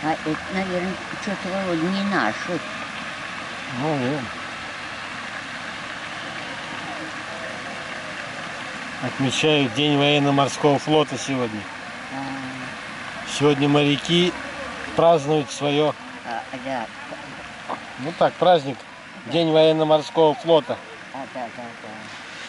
А это, наверное, что-то вроде не наши. Ну, нет. Отмечают День военно-морского флота сегодня. Сегодня моряки празднуют свое, Да. ну так, праздник, День военно-морского флота. Да.